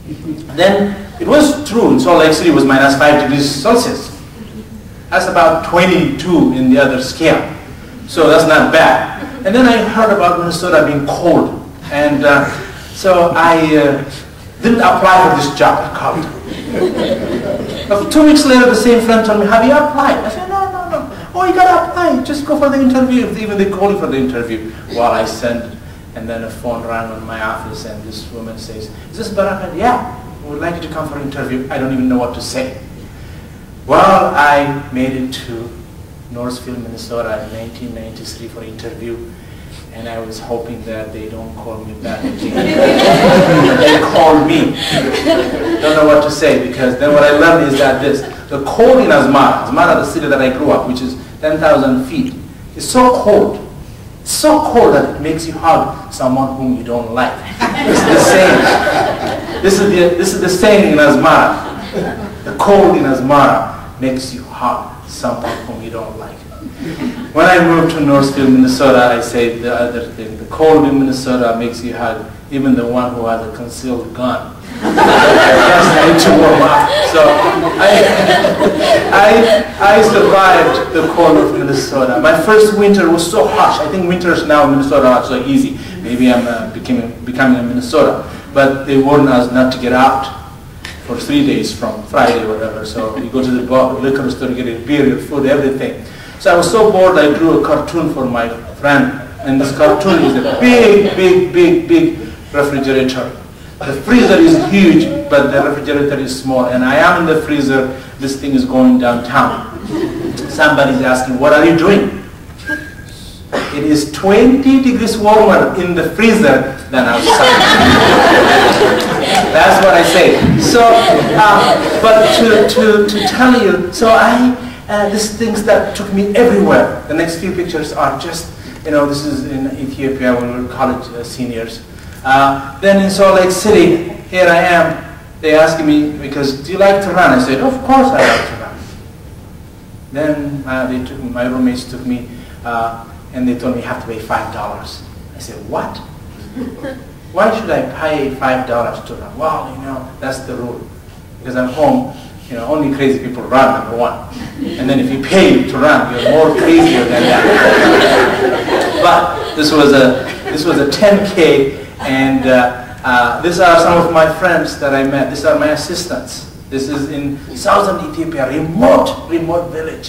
Then it was true, in Salt Lake City it was -5°C. That's about 22 in the other scale. So that's not bad. And then I heard about Minnesota being cold. And so I didn't apply for this job at Carleton. But 2 weeks later, the same friend told me, have you applied? I said, no. Oh, you got to apply. Just go for the interview. Even they call you for the interview. Well, I sent, and then a phone rang on my office, and this woman says, is this Bereket? Yeah, we would like you to come for an interview. I don't even know what to say. Well, I made it to Northfield, Minnesota in 1993 for interview. And I was hoping that they don't call me back again. They called me. Don't know what to say, because then what I learned is that the cold in Asmara, the city that I grew up, which is 10,000 feet, is so cold. It's so cold that it makes you hug someone whom you don't like. This is the saying. This is the saying in Asmara. The cold in Asmara makes you hug someone whom you don't like. When I moved to Northfield, Minnesota, I say the other thing. The cold in Minnesota makes you hug even the one who has a concealed gun. Just need to warm up. So I survived the cold of Minnesota. My first winter was so harsh. I think winters now in Minnesota are so easy. Maybe I'm becoming a Minnesota. But they warned us not to get out for 3 days from Friday or whatever. So you go to the liquor store, get a beer, your food, everything. So I was so bored, I drew a cartoon for my friend. And this cartoon is a big refrigerator. The freezer is huge, but the refrigerator is small. And I am in the freezer. This thing is going downtown. Somebody's asking, what are you doing? It is 20 degrees warmer in the freezer than outside. That's what I say. So, but to tell you, so these things that took me everywhere. The next few pictures are just, this is in Ethiopia when we were college seniors. Then in Salt Lake City, here I am. They asked me, because do you like to run? I said, of course I like to run. Then my roommates took me, and they told me you have to pay $5. I said, what? Why should I pay $5 to run? Well, that's the rule. Because I'm home. Only crazy people run, number one. And then if you pay to run, you're more crazier than that. But this was a 10K, and these are some of my friends that I met. These are my assistants. This is in southern Ethiopia, remote village.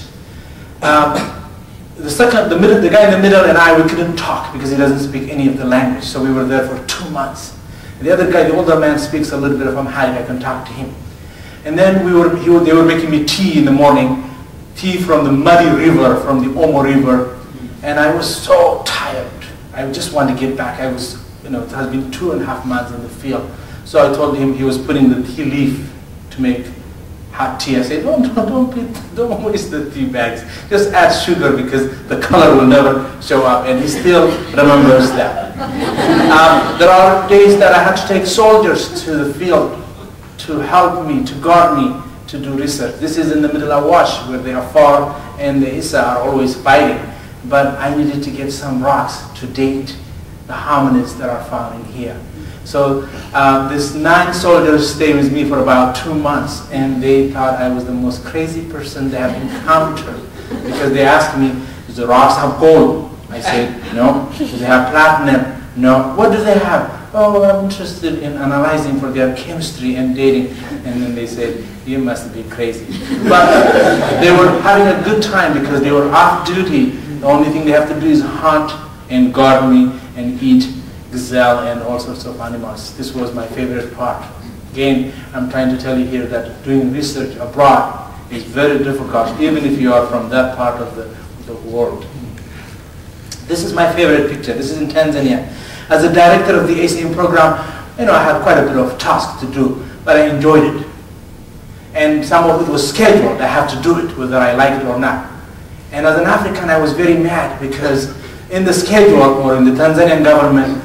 The guy in the middle and I, we couldn't talk because he doesn't speak any of the language. So we were there for 2 months. And the other guy, the older man, speaks a little bit of Amharic. I can talk to him. And then they were making me tea in the morning, tea from the muddy river, from the Omo River. And I was so tired. I just wanted to get back. I was, it has been 2.5 months in the field. So I told him he was putting the tea leaf to make hot tea. I said, don't waste the tea bags. Just add sugar because the color will never show up. And he still remembers that. There are days that I had to take soldiers to the field to help me, to guard me, to do research. This is in the middle of Wash, where the Afar and the Issa are always fighting. But I needed to get some rocks to date the hominids that are found in here. So these 9 soldiers stayed with me for about 2 months, and they thought I was the most crazy person they have encountered, because they asked me, do the rocks have gold? I said, no. Do they have platinum? No. What do they have? Oh, I'm interested in analyzing for their chemistry and dating. And then they said, you must be crazy. But they were having a good time because they were off duty. The only thing they have to do is hunt and guard me and eat gazelle and all sorts of animals. This was my favorite part. Again, I'm trying to tell you here that doing research abroad is very difficult, even if you are from that part of the world. This is my favorite picture. This is in Tanzania. As a director of the ACM program, I had quite a bit of task to do, but I enjoyed it. And some of it was scheduled. I have to do it, whether I like it or not. And as an African, I was very mad because in the schedule, or in the Tanzanian government,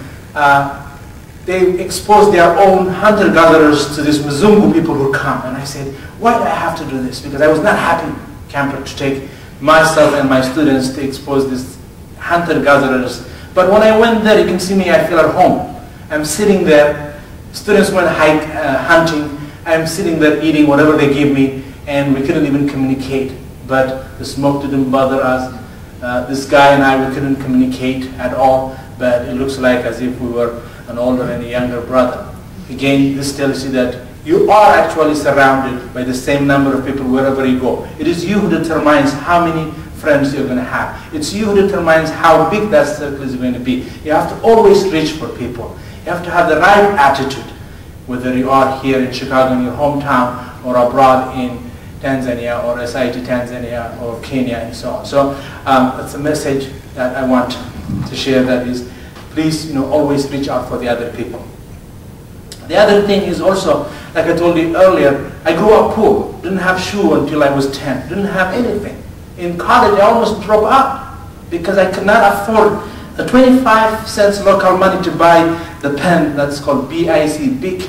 they exposed their own hunter-gatherers to these Mzungu people who come. And I said, why do I have to do this? Because I was not happy, camper, to take myself and my students to expose these hunter-gatherers. But when I went there, you can see me, I feel at home. I'm sitting there, Students went hunting. I'm sitting there eating whatever they give me, and we couldn't even communicate. But the smoke didn't bother us. This guy and I, we couldn't communicate at all, but it looks like as if we were an older and a younger brother. Again, this tells you that you are actually surrounded by the same number of people wherever you go. It is you who determines how many friends you're going to have. It's you who determines how big that circle is going to be. You have to always reach for people. You have to have the right attitude, whether you are here in Chicago in your hometown or abroad in Tanzania or SIT Tanzania or Kenya and so on. So it's a message that I want to share, that is, please, always reach out for the other people. The other thing is also, like I told you earlier, I grew up poor. Didn't have shoe until I was 10. Didn't have anything. In college, I almost dropped out because I could not afford the 25 cents local money to buy the pen that's called BIC, big.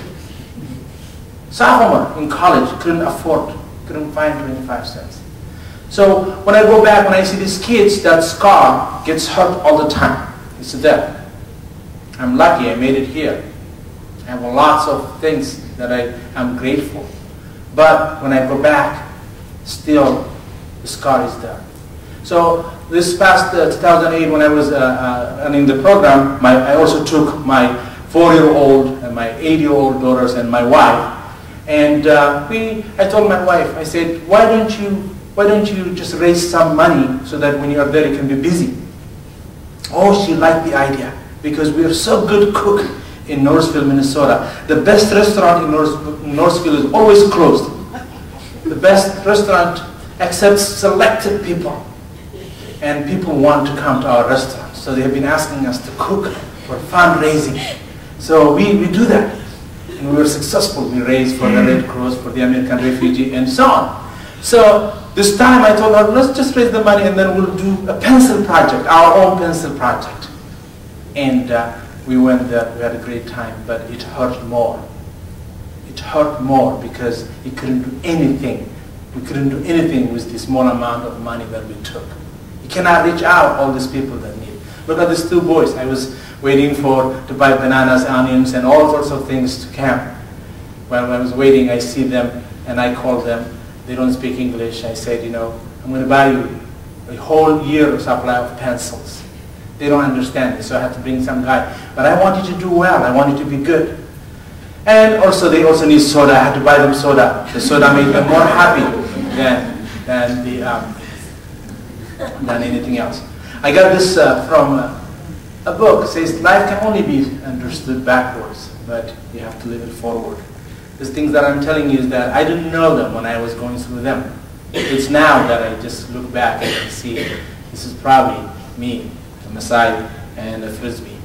Sophomore in college, couldn't find 25 cents. So when I go back, when I see these kids, that scar gets hurt all the time. It's there. I'm lucky I made it here. I have lots of things that I'm grateful. But when I go back, still the scar is there. So this past 2008, when I was running the program, I also took my 4-year-old and my 8-year-old daughters and my wife. And I told my wife, I said, why don't you just raise some money so that when you are there you can be busy? Oh, she liked the idea because we are so good cook in Northville, Minnesota. The best restaurant in Northville is always closed. The best restaurant accepts selected people. And people want to come to our restaurant. So they have been asking us to cook for fundraising. So we do that. And we were successful. We raised for the Red Cross, for the American refugee, and so on. So this time I told her, let's just raise the money and then we'll do a pencil project, our own pencil project. And we went there, we had a great time, but it hurt more. It hurt more because we couldn't do anything. We couldn't do anything with the small amount of money that we took. You cannot reach out all these people that need. Look at these 2 boys. I was waiting to buy bananas, onions, and all sorts of things to camp. While I was waiting, I see them and I call them. They don't speak English. I said, I'm going to buy you a whole year of supply of pencils. They don't understand it, so I have to bring some guy. But I want you to do well. I want you to be good. And also, they also need soda. I had to buy them soda. The soda made them more happy than anything else. I got this from a book. It says, life can only be understood backwards, but you have to live it forward. These things that I'm telling you is that I didn't know them when I was going through them. It's now that I just look back and see this is probably me, a Maasai, and a Frisbee.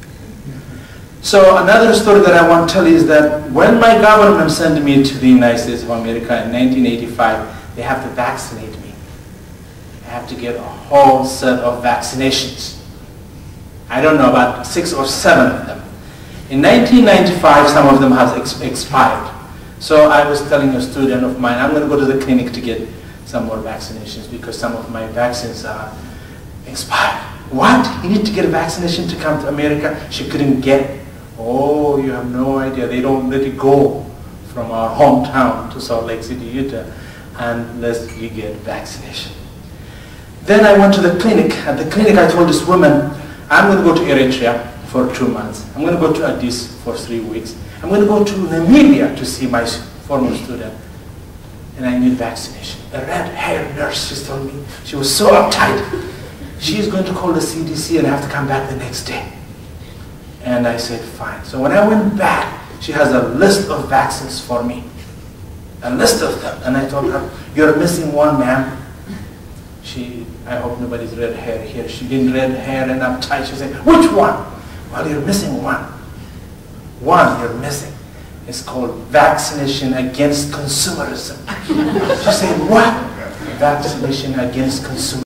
So another story that I want to tell you is that when my government sent me to the United States of America in 1985, they have to vaccinate me. I have to get a whole set of vaccinations. I don't know, about 6 or 7 of them. In 1995, some of them have expired. So I was telling a student of mine, I'm going to go to the clinic to get some more vaccinations because some of my vaccines are expired. What? You need to get a vaccination to come to America? She couldn't get it. Oh, you have no idea. They don't let it go from our hometown to Salt Lake City, Utah, unless you get vaccination. Then I went to the clinic. At the clinic, I told this woman, I'm going to go to Eritrea for 2 months. I'm going to go to Addis for 3 weeks. I'm going to go to Namibia to see my former student. And I need vaccination. The red-haired nurse, she told me, she was so uptight. She's going to call the CDC and have to come back the next day. And I said, fine. So when I went back, she has a list of vaccines for me. A list of them. And I told her, you're missing one, ma'am. I hope nobody's red hair here. She didn't red hair and uptight. She said, which one? Well, you're missing one. One you're missing. It's called vaccination against consumerism. She said, what? Vaccination against consumerism.